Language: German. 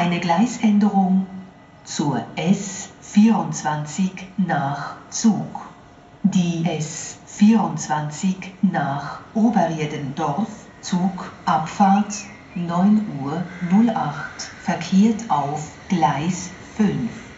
Eine Gleisänderung zur S24 nach Zug. Die S24 nach Oberriedendorf, Zugabfahrt 9:08 Uhr, verkehrt auf Gleis 5.